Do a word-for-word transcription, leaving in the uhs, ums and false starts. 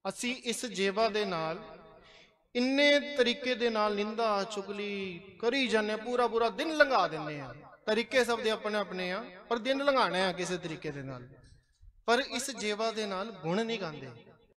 असी इस जेवा दे नाल इन्ने तरीके दे नाल निंदा चुगली करी जाने, पूरा पूरा दिन लंघा देने आ। तरीके सब दे अपने अपने आ, पर दिन लंघाना है किसी तरीके दे नाल। पर इस जेवा दे नाल गुण नहीं गांदे।